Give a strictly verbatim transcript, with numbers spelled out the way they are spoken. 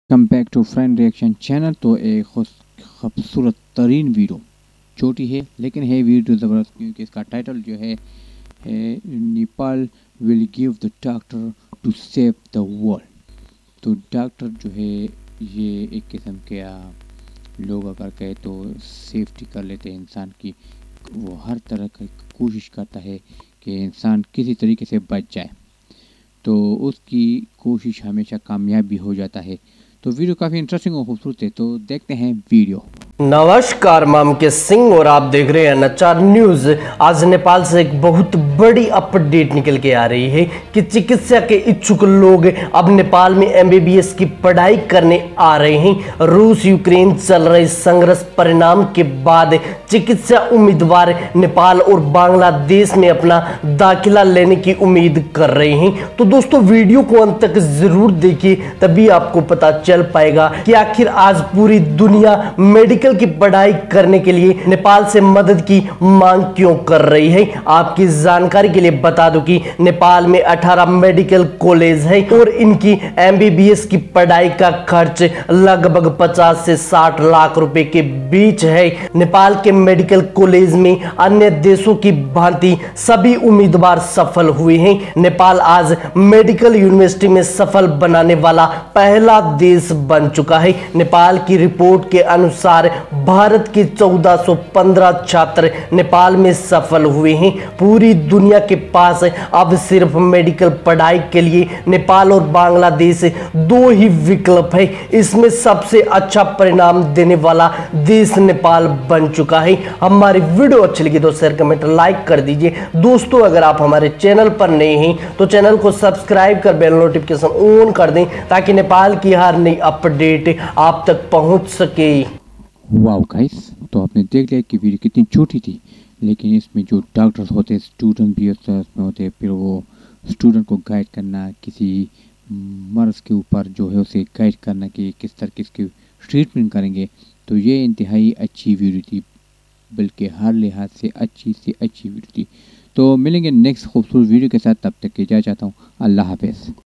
Come back to friend reaction channel. तो एक खूबसूरत तरीन वीडियो, छोटी है लेकिन है वीडियो ज़बरदस्त, क्योंकि इसका टाइटल जो है Nepal will give the doctor to save the world. तो डॉक्टर जो है ये एक किस्म के लोग अगर कहे तो सेफ्टी कर लेते हैं इंसान की। वो हर तरह की कोशिश करता है कि इंसान किसी तरीके से बच जाए, तो उसकी कोशिश हमेशा कामयाब भी हो जाता है। तो वीडियो काफ़ी इंटरेस्टिंग और खूबसूरत है, तो देखते हैं वीडियो। नमस्कार, मामके सिंह और आप देख रहे हैं नचार न्यूज। आज नेपाल से एक बहुत बड़ी अपडेट निकल के आ रही है कि चिकित्सा के इच्छुक लोग अब नेपाल में एमबीबीएस की पढ़ाई करने आ रहे हैं। रूस यूक्रेन चल रहे संघर्ष परिणाम के बाद चिकित्सा उम्मीदवार नेपाल और बांग्लादेश में अपना दाखिला लेने की उम्मीद कर रहे हैं। तो दोस्तों वीडियो को अंत तक जरूर देखिए, तभी आपको पता चल पाएगा कि आखिर आज पूरी दुनिया मेडिकल की पढ़ाई करने के लिए नेपाल से मदद की मांग क्यों कर रही है। आपकी जानकारी के लिए बता दूं कि नेपाल में अठारह मेडिकल कॉलेज है और इनकी एमबीबीएस की पढ़ाई का खर्च लगभग पचास से साठ लाख रुपए के बीच है। नेपाल के मेडिकल कॉलेज में अन्य देशों की भांति सभी उम्मीदवार सफल हुए हैं। नेपाल आज मेडिकल यूनिवर्सिटी में सफल बनाने वाला पहला देश बन चुका है। नेपाल की रिपोर्ट के अनुसार भारत के चौदह सौ पंद्रह छात्र नेपाल में सफल हुए हैं। पूरी दुनिया के पास अब सिर्फ मेडिकल पढ़ाई के लिए नेपाल और बांग्लादेश दो ही विकल्प है। इसमें सबसे अच्छा परिणाम देने वाला देश नेपाल बन चुका है। हमारी वीडियो अच्छी लगी तो शेयर कमेंट लाइक कर दीजिए। दोस्तों अगर आप हमारे चैनल पर नए हैं तो चैनल को सब्सक्राइब कर बेल नोटिफिकेशन ऑन कर दें, ताकि नेपाल की हर नई अपडेट आप तक पहुंच सके। वाओ गाइस, तो आपने देख लिया कि वीडियो कितनी छोटी थी, लेकिन इसमें जो डॉक्टर्स होते हैं, स्टूडेंट भी उसमें होते हैं, फिर वो स्टूडेंट को गाइड करना, किसी मर्ज के ऊपर जो है उसे गाइड करना कि किस तरह की इसकी ट्रीटमेंट करेंगे। तो ये इंतहाई अच्छी वीडियो थी, बल्कि हर लिहाज से अच्छी से अच्छी वीडियो थी। तो मिलेंगे नेक्स्ट खूबसूरत वीडियो के साथ, तब तक के जा चाहता हूँ। अल्लाह हाफिज़।